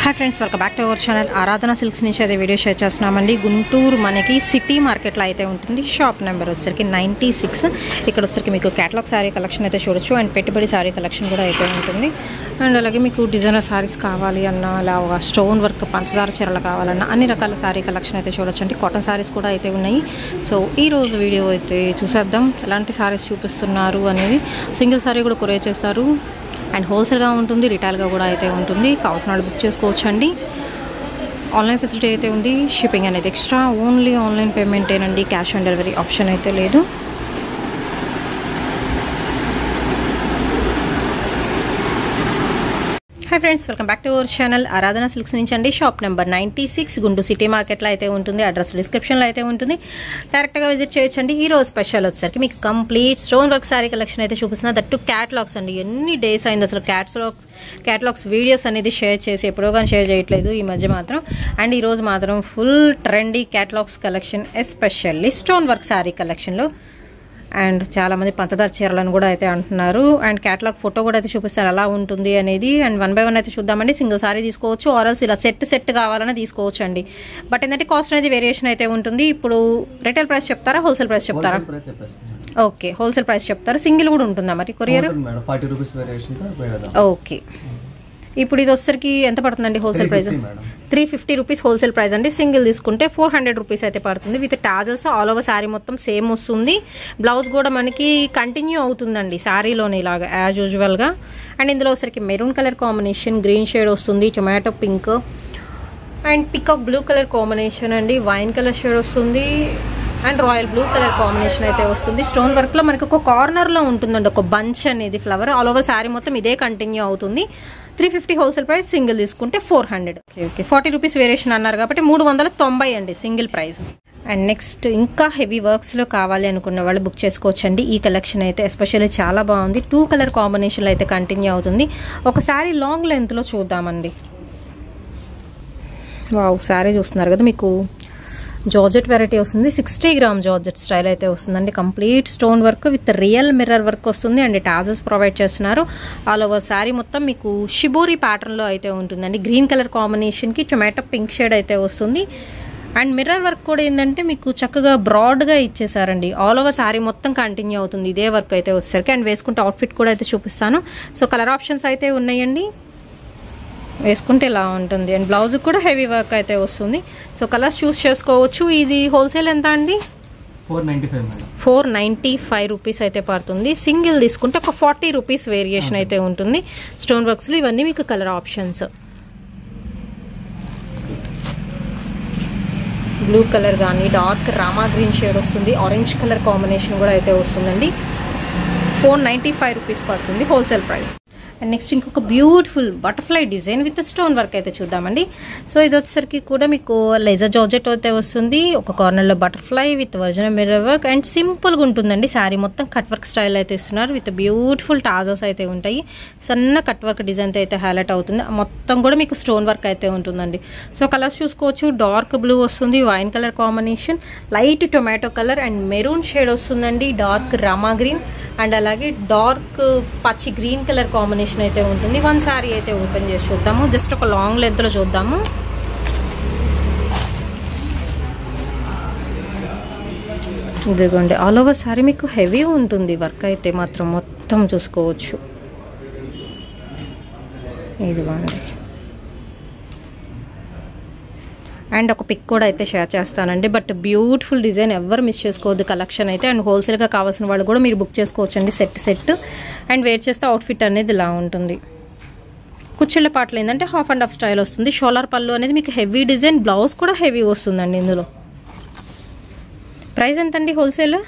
Hi friends welcome back to our channel Aradhana silks నుంచి అదే video share చేస్తున్నామండి. గుంటూరు మనకి సిటీ మార్కెట్ లో అయితే ఉంటుంది. షాప్ నెంబర్ వచ్చేసరికి 96. ఇక్కడ వచ్చేసరికి మీకు కేటలాగ్ సారీ కలెక్షన్ అయితే చూడొచ్చు అండ్ పెట్టుబడి సారీ కలెక్షన్ కూడా అయితే ఉంటుంది. అండ్ అలాగే మీకు డిజైనర్ సారీస్ కావాలి అన్నా అలాగా స్టోన్ వర్క్ పంచదార చీరలు కావాలన్నా అన్ని రకాల సారీ కలెక్షన్ అయితే చూడొచ్చు అండి. కాటన్ సారీస్ కూడా అయితే ఉన్నాయి. సో ఈ రోజు వీడియో అయితే చూసేద్దాం ఎలాంటి సారీస్ చూపిస్తున్నారు అనేది. సింగిల్ సారీ కూడా కొరియర్ చేస్తారు అండ్ హోల్సేల్గా ఉంటుంది, రిటైల్గా కూడా అయితే ఉంటుంది. కావాల్సిన వాళ్ళు బుక్ చేసుకోవచ్చు అండి. ఆన్లైన్ ఫెసిలిటీ అయితే ఉంది. షిప్పింగ్ అనేది ఎక్స్ట్రా, ఓన్లీ ఆన్లైన్ పేమెంటేనండి, క్యాష్ ఆన్ డెలివరీ ఆప్షన్ అయితే లేదు. Hi friends welcome back to our channel Aradhana silks నుంచి అండి. Shop number 96 Guntur city market లో అయితే ఉంటుంది. అడ్రస్ డిస్క్రిప్షన్ లో అయితే ఉంటుంది. డైరెక్ట్ గా విజిట్ చేయొచ్చండి. ఈ రోజు స్పెషల్ వచ్చేసరికి మీకు complete stone work sari collection అయితే చూపిస్తున్నా. దట్టు క్యాటలాగ్స్ అండి. ఎన్ని డేస్ అయింది అసలు క్యాటలాగ్స్ వీడియోస్ అనేది షేర్ చేసి ఎప్పుడో కానీ షేర్ చేయట్లేదు ఈ మధ్య మాత్రం. అండ్ ఈ రోజు మాత్రం full trendy catalogs collection, especially stone work sari collection లో. అండ్ చాలా మంది పంచదార చీరలను కూడా అయితే అంటున్నారు. అండ్ కేటలాగ్ ఫోటో కూడా అయితే చూపిస్తారు ఎలా ఉంటుంది అనేది. అండ్ 1 by 1 అయితే చూద్దామండి. సింగిల్ సారీ తీసుకోవచ్చు, ఆర్ఎల్స్ ఇలా సెట్ కావాలన్నా తీసుకోవచ్చు అండి. బట్ ఏంటంటే కాస్ట్ అనేది వేరియేషన్ అయితే ఉంటుంది. ఇప్పుడు రిటైల్ ప్రైస్ చెప్తారా, హోల్సేల్ ప్రైస్ చెప్తారా? ఓకే, హోల్సేల్ ప్రైస్ చెప్తారు. సింగిల్ కూడా ఉంటుందా మరి కొరియర్? ఓకే, ఇప్పుడు ఇది వచ్చరికి ఎంత పడుతుందండి wholesale price? 350 rupees wholesale price అండి. సింగిల్ తీసుకుంటే 400 రూపీస్ అయితే పడుతుంది. With tassels all over sari మొత్తం సేమ్ వస్తుంది. బ్లౌజ్ కూడా మనకి కంటిన్యూ అవుతుందండి శారీలోనే ఇలాగా యాజ్ యూజువల్ గా. అండ్ ఇందులో వచ్చరికి maroon colour combination, green shade వస్తుంది, tomato pink and peacock blue colour combination అండి, వైన్ కలర్ షేడ్ వస్తుంది and royal blue colour combination అయితే వస్తుంది. స్టోన్ వర్క్ లో మనకి ఒక కార్నర్ లో ఉంటుందండి ఒక బంచ్ అనేది ఫ్లవర్. ఆల్ ఓవర్ శారీ మొత్తం ఇదే కంటిన్యూ అవుతుంది. 350 హోల్సేల్ ప్రైస్, సింగిల్ తీసుకుంటే 400. ఓకే, 40 రూపీస్ వేరియేషన్ అన్నారు కాబట్టి 390 అండి సింగిల్ ప్రైస్. అండ్ నెక్స్ట్ ఇంకా హెవీ వర్క్స్ లో కావాలి అనుకున్న వాళ్ళు బుక్ చేసుకోవచ్చండి. ఈ కలెక్షన్ అయితే ఎస్పెషల్లీ చాలా బాగుంది. 2 కలర్ కాంబినేషన్ అయితే కంటిన్యూ అవుతుంది. ఒకసారి లాంగ్ లెంత్ లో చూద్దామండి. వావ్, శారీ చూస్తున్నారు కదా, మీకు జార్జెట్ వెరైటీ వస్తుంది. 60 గ్రామ్ జార్జెట్ స్టైల్ అయితే వస్తుందండి. Complete stone work with real mirror work వస్తుంది అండ్ టాజల్స్ ప్రొవైడ్ చేస్తున్నారు. ఆల్ ఓవర్ శారీ మొత్తం మీకు షిబోరి ప్యాటర్న్ లో అయితే ఉంటుందండి. గ్రీన్ కలర్ కాంబినేషన్ కి టొమాటో పింక్ షేడ్ అయితే వస్తుంది. అండ్ మిర్రర్ వర్క్ కూడా ఏంటంటే మీకు చక్కగా బ్రాడ్ గా ఇచ్చేసారండి. ఆల్ ఓవర్ శారీ మొత్తం కంటిన్యూ అవుతుంది ఇదే వర్క్ అయితే వచ్చేసరికి. అండ్ వేసుకుంటే అవుట్ఫిట్ కూడా అయితే చూపిస్తాను. సో కలర్ ఆప్షన్స్ అయితే ఉన్నాయండి. వేసుకుంటే ఇలా ఉంటుంది. అండ్ బ్లౌజ్ కూడా హెవీ వర్క్ అయితే వస్తుంది. సో కలర్స్ చూస్ చేసుకోవచ్చు. ఇది హోల్సేల్ ఎంత అండి? 495 రూపీస్ అయితే పడుతుంది. సింగిల్ తీసుకుంటే ఒక 40 రూపీస్ వేరియేషన్ అయితే ఉంటుంది. స్టోన్ వర్క్స్ లో ఇవన్నీ మీకు కలర్ ఆప్షన్స్. బ్లూ కలర్ కానీ డార్క్ రామా గ్రీన్ షేడ్ వస్తుంది. ఆరెంజ్ కలర్ కాంబినేషన్ కూడా అయితే వస్తుందండి. 495 రూపీస్ పడుతుంది హోల్సేల్ ప్రైస్. అండ్ నెక్స్ట్ ఇంకొక beautiful butterfly design with stone work అయితే చూద్దామండి. సో ఇది వచ్చేసరికి కూడా మీకు లెజర్ జార్జెట్ అయితే వస్తుంది. ఒక కార్నర్ లో butterfly with original mirror work and simple గా ఉంటుందండి. శారీ మొత్తం కట్ వర్క్ స్టైల్ అయితే ఇస్తున్నారు. విత్ బ్యూటిఫుల్ టాజల్స్ అయితే ఉంటాయి. సన్న కట్ వర్క్ డిజైన్ అయితే హైలైట్ అవుతుంది. మొత్తం కూడా మీకు స్టోన్ వర్క్ అయితే ఉంటుందండి. సో కలర్స్ చూసుకోవచ్చు. డార్క్ బ్లూ వస్తుంది, wine colour combination, light tomato colour and maroon shade వస్తుందండి, డార్క్ రామా గ్రీన్ అండ్ అలాగే డార్క్ పచ్చి గ్రీన్ కలర్ కాంబినేషన్ అయితే ఉంటుంది. 1 సారీ అయితే ఓపెన్ చేసి చూద్దాము. జస్ట్ ఒక లాంగ్ లెంత్ లో చూద్దాము. ఇదిగోండి, ఆల్ ఓవర్ సారీ మీకు హెవీ ఉంటుంది వర్క్ అయితే మాత్రం మొత్తం చూసుకోవచ్చు. ఇదిగోండి, అండ్ ఒక పిక్ కూడా అయితే షేర్ చేస్తానండి. బట్ బ్యూటిఫుల్ డిజైన్, ఎవరు మిస్ చేసుకోవద్దు కలెక్షన్ అయితే. అండ్ హోల్సేల్గా కావాల్సిన వాళ్ళు కూడా మీరు బుక్ చేసుకోవచ్చండి సెట్. అండ్ వేర్ చేస్తే అవుట్ఫిట్ అనేది ఇలా ఉంటుంది. కుచ్చిళ్ళ పాటలు ఏంటంటే హాఫ్ అండ్ హాఫ్ స్టైల్ వస్తుంది. షోలార్ పళ్ళు అనేది మీకు హెవీ డిజైన్, బ్లౌజ్ కూడా హెవీ వస్తుందండి ఇందులో. ప్రైస్ ఎంతండి హోల్సేల్?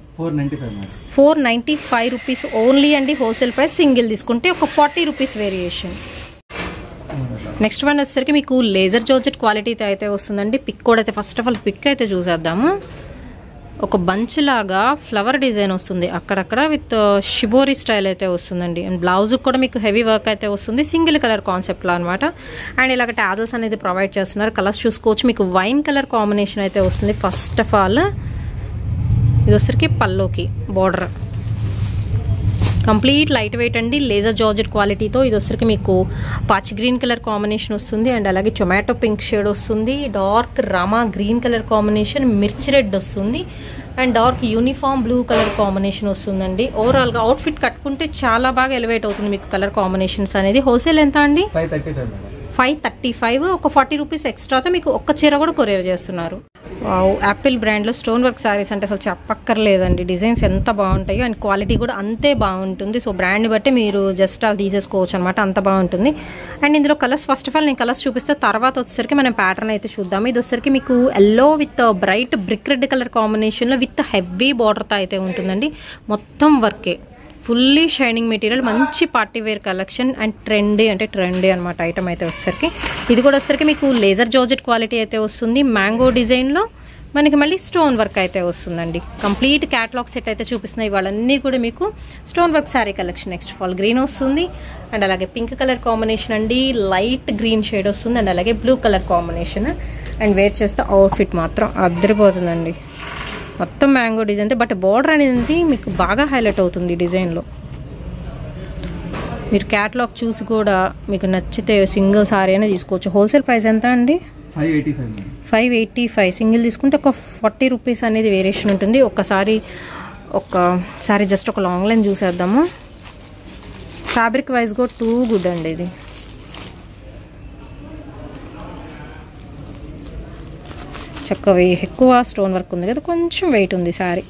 495 రూపీస్ ఓన్లీ అండి హోల్సేల్ ప్రైస్. సింగిల్ తీసుకుంటే ఒక 40 రూపీస్ వేరియేషన్. నెక్స్ట్ వన్ వచ్చేసరికి మీకు లేజర్ జార్జెట్ క్వాలిటీ అయితే వస్తుందండి. పిక్ కూడా అయితే ఫస్ట్ ఆఫ్ ఆల్ పిక్ అయితే చూసేద్దాము. ఒక బంచ్ లాగా ఫ్లవర్ డిజైన్ వస్తుంది అక్కడక్కడ విత్ షిబోరి స్టైల్ అయితే వస్తుందండి. అండ్ బ్లౌజ్ కూడా మీకు హెవీ వర్క్ అయితే వస్తుంది. సింగిల్ కలర్ కాన్సెప్ట్ లో అనమాట. అండ్ ఇలాగ టాజల్స్ అనేది ప్రొవైడ్ చేస్తున్నారు. కలర్స్ చూసుకోవచ్చు. మీకు వైన్ కలర్ కాంబినేషన్ అయితే వస్తుంది. ఫస్ట్ ఆఫ్ ఆల్ ఇది వచ్చరికి పల్లోకి బార్డర్ కంప్లీట్ లైట్ వెయిట్ అండి, లేజర్ జార్జెట్ క్వాలిటీతో. ఇది వచ్చరికి మీకు పాచ్ గ్రీన్ కలర్ కాంబినేషన్ వస్తుంది అండ్ అలాగే టొమాటో పింక్ షేడ్ వస్తుంది, dark Rama green colour combination, మిర్చి రెడ్ వస్తుంది and dark uniform blue colour combination వస్తుందండి. ఓవరాల్గా అవుట్ఫిట్ కట్టుకుంటే చాలా బాగా ఎలివేట్ అవుతుంది మీకు కలర్ కాంబినేషన్స్ అనేది. హోల్సేల్ ఎంత అండి? 535. ఒక 40 రూపీస్ ఎక్స్ట్రాతో మీకు ఒక్క చీర కూడా కొరియర్ చేస్తున్నారు. యాపిల్ బ్రాండ్లో స్టోన్ వర్క్ సారీస్ అంటే అసలు చెప్పక్కర్లేదండి, డిజైన్స్ ఎంత బాగుంటాయో అండ్ క్వాలిటీ కూడా అంతే బాగుంటుంది. సో బ్రాండ్ని బట్టి మీరు జస్ట్ అలా తీసేసుకోవచ్చు అనమాట, అంత బాగుంటుంది. అండ్ ఇందులో కలర్స్ ఫస్ట్ ఆఫ్ ఆల్ నేను కలర్స్ చూపిస్తే తర్వాత వచ్చేసరికి మనం ప్యాటర్న్ అయితే చూద్దాము. ఇది వచ్చేసరికి మీకు yellow with bright brick red colour కాంబినేషన్లో విత్ హెవీ బార్డర్తో అయితే ఉంటుందండి. మొత్తం వర్కే, ఫుల్లీ షైనింగ్ మెటీరియల్, మంచి party wear collection and trendy అనమాట ఐటమ్ అయితే వచ్చేసరికి. ఇది కూడా వచ్చేసరికి మీకు లేజర్ జార్జెట్ క్వాలిటీ అయితే వస్తుంది, మ్యాంగో డిజైన్లో మనకి మళ్ళీ స్టోన్ వర్క్ అయితే వస్తుందండి. కంప్లీట్ క్యాటలాగ్ సెట్ అయితే చూపిస్తున్నాయి ఇవాళన్నీ కూడా మీకు stone work sari collection. Next fall green వస్తుంది అండ్ అలాగే పింక్ కలర్ కాంబినేషన్ అండి, లైట్ గ్రీన్ షేడ్ వస్తుంది అండ్ అలాగే blue colour combination. And wear చేస్తే అవుట్ఫిట్ మాత్రం అద్దరిపోతుందండి. మొత్తం మ్యాంగో డిజైన్, బట్ బార్డర్ అనేది మీకు బాగా హైలైట్ అవుతుంది డిజైన్లో. మీరు క్యాటలాగ్ చూసి కూడా మీకు నచ్చితే సింగిల్ సారీ అయినా తీసుకోవచ్చు. హోల్సేల్ ప్రైస్ ఎంత అండి? 585. సింగిల్ తీసుకుంటే ఒక 40 రూపీస్ అనేది వేరియేషన్ ఉంటుంది. ఒకసారి జస్ట్ ఒక లాంగ్ లైన్ చూసేద్దాము. ఫ్యాబ్రిక్ వైజ్ కూడా టూ గుడ్ అండి. ఇది చక్కగా ఎక్కువ స్టోన్ వర్క్ ఉంది కదా, కొంచెం వెయిట్ ఉంది సారీ.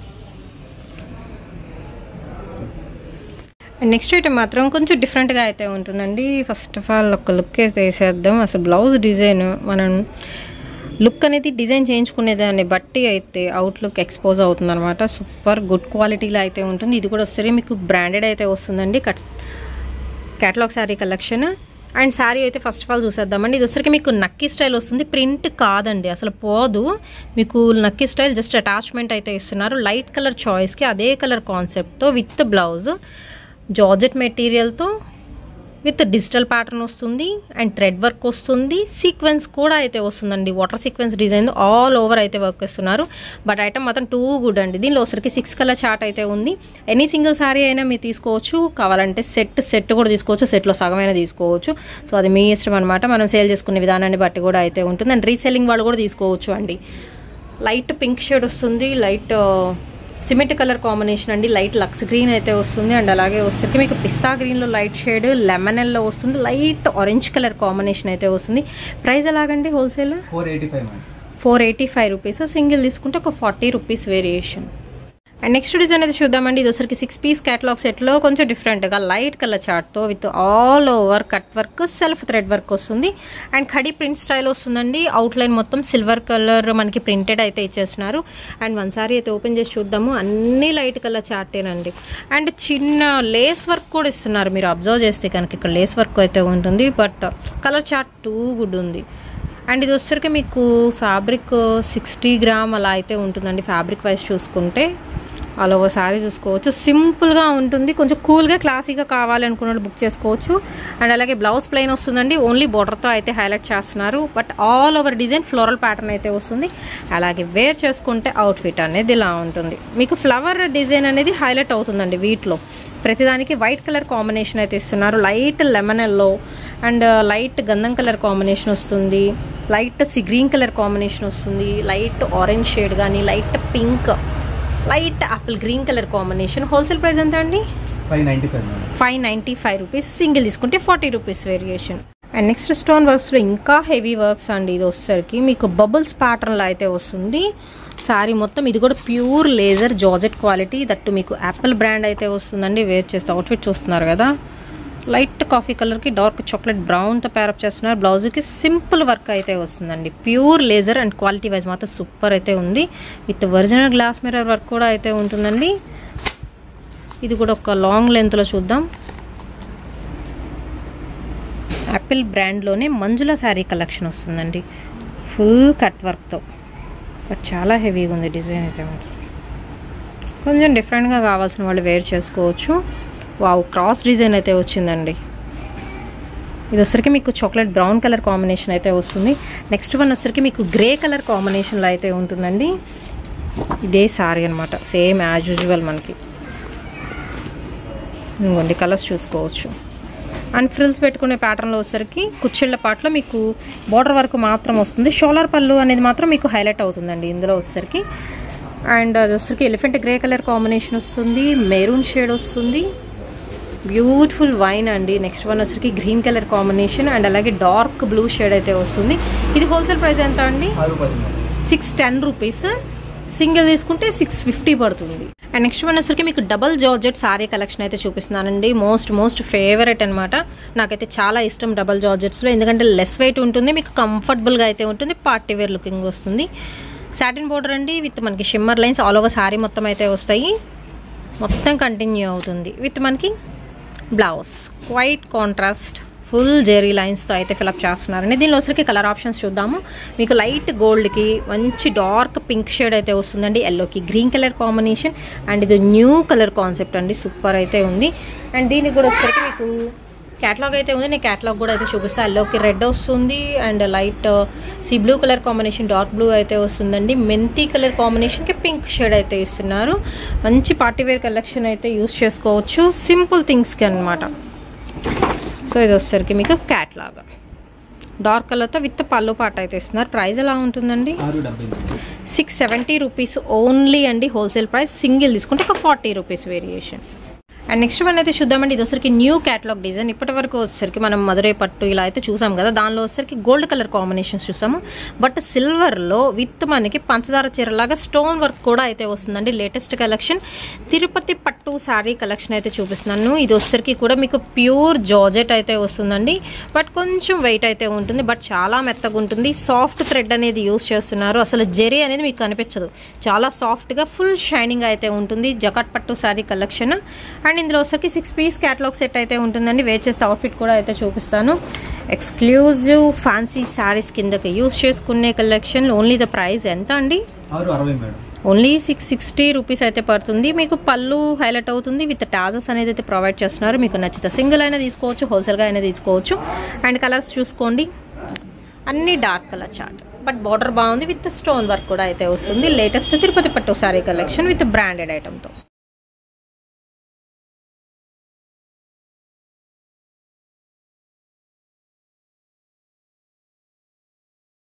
అండ్ నెక్స్ట్ ఐటమ్ మాత్రం కొంచెం డిఫరెంట్గా అయితే ఉంటుందండి. ఫస్ట్ ఆఫ్ ఆల్ ఒక లుక్ అయితే వేసేద్దాం. అసలు బ్లౌజ్ డిజైన్ మనం లుక్ అనేది డిజైన్ చేయించుకునేదాన్ని బట్టి అయితే అవుట్లుక్ ఎక్స్పోజ్ అవుతుంది అనమాట. సూపర్ గుడ్ క్వాలిటీలో అయితే ఉంటుంది. ఇది కూడా వస్తే మీకు బ్రాండెడ్ అయితే వస్తుందండి, catalog sari collection. And sari అయితే ఫస్ట్ ఆఫ్ ఆల్ చూసేద్దామండి. ఇది వచ్చరికి మీకు నక్కీ స్టైల్ వస్తుంది, ప్రింట్ కాదండి, అసలు పోదు. మీకు నక్కీ స్టైల్ జస్ట్ అటాచ్మెంట్ అయితే ఇస్తున్నారు. లైట్ కలర్ చాయిస్కి అదే కలర్ కాన్సెప్ట్తో విత్ బ్లౌజ్ జార్జెట్ మెటీరియల్తో విత్ డిజిటల్ ప్యాటర్న్ వస్తుంది అండ్ థ్రెడ్ వర్క్ వస్తుంది, సీక్వెన్స్ కూడా అయితే వస్తుందండి. Water sequence design all over అయితే వర్క్ ఇస్తున్నారు. బట్ ఐటమ్ మాత్రం టూ గుడ్ అండి. దీనిలో ఒకసారికి 6 కలర్ చార్ట్ అయితే ఉంది. ఎనీ సింగిల్ శారీ అయినా మీరు తీసుకోవచ్చు, కావాలంటే సెట్ కూడా తీసుకోవచ్చు, సెట్లో సగమైనా తీసుకోవచ్చు. సో అది మీ ఇష్టం అనమాట, మనం సేల్ చేసుకునే విధానాన్ని బట్టి కూడా అయితే ఉంటుంది. అండ్ రీసెల్లింగ్ వాళ్ళు కూడా తీసుకోవచ్చు అండి. లైట్ పింక్ షేడ్ వస్తుంది, లైట్ సిమెంట్ కలర్ కాంబినేషన్ అండి, లైట్ లక్స్ గ్రీన్ అయితే వస్తుంది అండ్ అలాగే వస్తుంది మీకు పిస్తా గ్రీన్లో లైట్ షేడ్, లెమన్ ఎల్లో వస్తుంది, లైట్ ఆరెంజ్ కలర్ కాంబినేషన్ అయితే వస్తుంది. ప్రైస్ ఎలాగండి? హోల్సేల్ 485 రూపీస్, సింగిల్ తీసుకుంటే ఒక 40 rupees variation. And next design అయితే చూద్దామండి. ఇది వచ్చరికి 6 పీస్ క్యాటలాగ్ సెట్లో కొంచెం డిఫరెంట్గా లైట్ కలర్ చార్ట్తో with all over cut work, self thread work వస్తుంది అండ్ ఖడీ ప్రింట్ స్టైల్ వస్తుందండి. అవుట్లైన్ మొత్తం సిల్వర్ కలర్ మనకి ప్రింటెడ్ అయితే ఇచ్చేస్తున్నారు. అండ్ వన్ సారీ అయితే ఓపెన్ చేసి చూద్దాము. అన్ని లైట్ కలర్ చార్టేనండి. అండ్ చిన్న లేస్ వర్క్ కూడా ఇస్తున్నారు, మీరు అబ్జర్వ్ చేస్తే కనుక ఇక్కడ లేస్ వర్క్ అయితే ఉంటుంది. But colour chart too good ఉంది. అండ్ ఇది వచ్చరికి మీకు ఫ్యాబ్రిక్ 60 గ్రామ్ అలా అయితే ఉంటుందండి. ఫ్యాబ్రిక్ వైజ్ చూసుకుంటే ఆల్ ఓవర్ శారీ చూసుకోవచ్చు, సింపుల్గా ఉంటుంది. కొంచెం కూల్గా క్లాసీగా కావాలి అనుకున్నట్టు బుక్ చేసుకోవచ్చు. అండ్ అలాగే బ్లౌజ్ ప్లెయిన్ వస్తుందండి, ఓన్లీ బోర్డర్తో అయితే హైలైట్ చేస్తున్నారు. But all over design floral pattern అయితే వస్తుంది. అలాగే వేర్ చేసుకుంటే అవుట్ఫిట్ అనేది ఇలా ఉంటుంది. మీకు ఫ్లవర్ డిజైన్ అనేది హైలైట్ అవుతుందండి. వీటిలో ప్రతిదానికి వైట్ కలర్ కాంబినేషన్ అయితే ఇస్తున్నారు. Light lemon yellow and light గంధం కలర్ కాంబినేషన్ వస్తుంది, లైట్ గ్రీన్ కలర్ కాంబినేషన్ వస్తుంది, లైట్ ఆరెంజ్ షేడ్ కానీ, light pink, light apple green colour combination. Wholesale price ఎంత అండి? 595 రూపీస్, సింగిల్ తీసుకుంటే 40 rupees variation. And next stone వర్క్స్లో ఇంకా హెవీ వర్క్స్ అండి. ఇది వచ్చేసరికి మీకు బబుల్స్ ప్యాటర్న్లో అయితే వస్తుంది శారీ మొత్తం. ఇది కూడా pure laser georgette quality, that మీకు యాపిల్ బ్రాండ్ అయితే వస్తుందండి. వేర్ చేస్తే అవుట్ఫిట్ చూస్తున్నారు కదా, లైట్ కాఫీ కలర్కి డార్క్ చాక్లెట్ బ్రౌన్తో ప్యారప్ చేస్తున్నారు. బ్లౌజ్కి సింపుల్ వర్క్ అయితే వస్తుందండి. Pure laser and quality wise మాత్రం సూపర్ అయితే ఉంది. With original glass mirror work కూడా అయితే ఉంటుందండి. ఇది కూడా ఒక లాంగ్ లెంత్లో చూద్దాం. యాపిల్ బ్రాండ్లోనే మంజుల శారీ కలెక్షన్ వస్తుందండి, ఫుల్ కట్ వర్క్తో. బట్ చాలా హెవీగా ఉంది డిజైన్ అయితే మాత్రం. కొంచెం డిఫరెంట్గా కావాల్సిన వాళ్ళు వేర్ చేసుకోవచ్చు. వావ్, క్రాస్ డిజైన్ అయితే వచ్చిందండి. ఇది వచ్చరికి మీకు చాక్లెట్ బ్రౌన్ కలర్ కాంబినేషన్ అయితే వస్తుంది. నెక్స్ట్ వన్ వచ్చరికి మీకు గ్రే కలర్ కాంబినేషన్లో అయితే ఉంటుందండి. ఇదే సారీ అనమాట, సేమ్ యాజ్ యూజువల్ మనకి. ఇంకోండి కలర్స్ చూసుకోవచ్చు. అండ్ ఫ్రిల్స్ పెట్టుకునే ప్యాటర్న్లో వచ్చేసరికి కుచ్చిళ్ళ పాటలో మీకు బోర్డర్ వరకు మాత్రం వస్తుంది. షోలర్ పళ్ళు అనేది మాత్రం మీకు హైలైట్ అవుతుందండి ఇందులో వచ్చేసరికి. అండ్ అది వచ్చేసరికి ఎలిఫెంట్ గ్రే కలర్ కాంబినేషన్ వస్తుంది, మెరూన్ షేడ్ వస్తుంది, బ్యూటిఫుల్ వైన్ అండి. నెక్స్ట్ వన్ వచ్చేసరికి గ్రీన్ కలర్ కాంబినేషన్ అండ్ అలాగే డార్క్ బ్లూ షేడ్ అయితే వస్తుంది. ఇది హోల్సేల్ ప్రైస్ ఎంత అండి? 610 రూపీస్. సింగిల్ తీసుకుంటే 650 పడుతుంది. అండ్ నెక్స్ట్ వన్ వచ్చరికి మీకు డబల్ జార్జెట్ సారీ కలెక్షన్ అయితే చూపిస్తున్నానండి. మోస్ట్ ఫేవరెట్ అనమాట. నాకైతే చాలా ఇష్టం డబల్ జార్జెట్స్లో, ఎందుకంటే లెస్ వెయిట్ ఉంటుంది, మీకు కంఫర్టబుల్గా అయితే ఉంటుంది, పార్టీ వేర్ లుకింగ్ వస్తుంది. సాటిన్ బోర్డర్ అండి విత్ మనకి shimmer lines all over sari మొత్తం అయితే వస్తాయి. మొత్తం కంటిన్యూ అవుతుంది విత్ మనకి blouse quite contrast full zari లైన్స్తో అయితే ఫిలప్ చేస్తున్నారండి. దీనిలో వచ్చరికి కలర్ ఆప్షన్స్ చూద్దాము. మీకు లైట్ గోల్డ్కి మంచి డార్క్ పింక్ షేడ్ అయితే వస్తుందండి, ఎల్లోకి గ్రీన్ కలర్ కాంబినేషన్ అండ్ ఇది న్యూ కలర్ కాన్సెప్ట్ అండి, సూపర్ అయితే ఉంది. అండ్ దీనికి కూడా వచ్చరికి మీకు క్యాటలాగ్ అయితే ఉంది, నేను క్యాటలాగ్ కూడా అయితే చూపిస్తాను. ఎల్లోకి రెడ్ వస్తుంది and light sea blue colour combination dark blue అయితే వస్తుందండి. మెంతి కలర్ కాంబినేషన్కి పింక్ షేడ్ అయితే ఇస్తున్నారు. మంచి పార్టీవేర్ కలెక్షన్ అయితే యూస్ చేసుకోవచ్చు సింపుల్ థింగ్స్కి అనమాట. సో ఇది వచ్చేసరికి మీకు క్యాట్లాగ్ డార్క్ కలర్తో విత్ పళ్ళు పాట అయితే ఇస్తున్నారు. ప్రైస్ ఎలా ఉంటుందండి? 670 రూపీస్ ఓన్లీ అండి హోల్సేల్ ప్రైస్. సింగిల్ తీసుకుంటే ఒక 40 rupees variation. And next one అయితే చూద్దామండి. ఇది వచ్చరికి న్యూ క్యాటలాగ్ డిజైన్. ఇప్పటి వరకు వచ్చరికి మనం మధురై పట్టు ఇలా అయితే చూసాం కదా, దానిలో వచ్చరికి గోల్డ్ కలర్ కాంబినేషన్స్ చూసాము, బట్ సిల్వర్లో విత్ మనకి పంచదార చీరలాగా స్టోన్ వర్క్ కూడా అయితే వస్తుందండి. లేటెస్ట్ కలెక్షన్ తిరుపతి పట్టు శారీ కలెక్షన్ అయితే చూపిస్తున్నాను. ఇది వచ్చరికి కూడా మీకు ప్యూర్ జార్జెట్ అయితే వస్తుందండి, బట్ కొంచెం వెయిట్ అయితే ఉంటుంది, బట్ చాలా మెత్తగా ఉంటుంది. సాఫ్ట్ థ్రెడ్ అనేది యూస్ చేస్తున్నారు, అసలు జెరీ అనేది మీకు కనిపించదు, చాలా సాఫ్ట్గా ఫుల్ షైనింగ్ అయితే ఉంటుంది. జకాట్ పట్టు శారీ కలెక్షన్. అండ్ ఇందులో వచ్చరికి 6 పీస్ క్యాటలాగ్ సెట్ అయితే ఉంటుందండి. వేర్ చేస్తే అవుట్ఫిట్ కూడా అయితే చూపిస్తాను. ఎక్స్క్లూజివ్ ఫ్యాన్సీ శారీస్ కిందకి యూస్ చేసుకునే కలెక్షన్. ఓన్లీ ద ప్రైస్ ఎంత అండి? ఓన్లీ 660 రూపీస్ అయితే పడుతుంది. మీకు పళ్ళు హైలైట్ అవుతుంది విత్ టాజెస్ అనేది అయితే ప్రొవైడ్ చేస్తున్నారు. మీకు నచ్చితే సింగిల్ అయినా తీసుకోవచ్చు, హోల్సేల్గా అయినా తీసుకోవచ్చు. అండ్ కలర్స్ చూసుకోండి, అన్ని dark colour chart, but border బాగుంది విత్ స్టోన్ వర్క్ కూడా అయితే వస్తుంది. లేటెస్ట్ తిరుపతి పట్టు శారీ కలెక్షన్ విత్ బ్రాండెడ్ ఐటమ్తో.